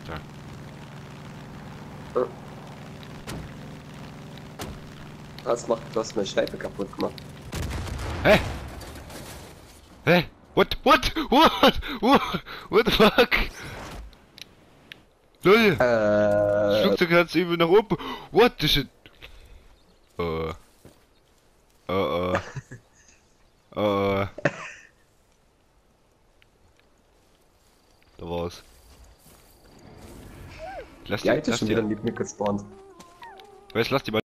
Da. Du hast meine Scheibe kaputt gemacht. Hä? Hä? What the fuck? Lol, das Flugzeug hat's eben nach oben. What the shit? Äh. Äh. Äh. Da war's. Die alte ist schon wieder nicht mitgespawnt. Lass die mal.